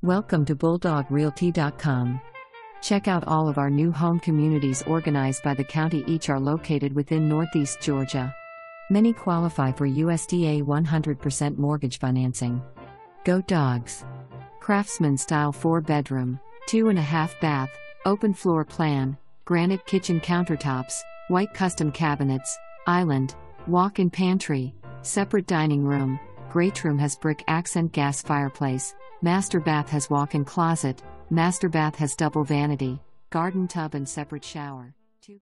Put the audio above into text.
Welcome to BulldogRealty.com. Check out all of our new home communities organized by the county. Each are located within Northeast Georgia. Many qualify for USDA 100% mortgage financing. Go Dogs! Craftsman style 4-bedroom, 2.5 bath, open floor plan, granite kitchen countertops, white custom cabinets, island, walk-in pantry, separate dining room, greatroom has brick accent gas fireplace, master bath has walk-in closet, master bath has double vanity, garden tub and separate shower.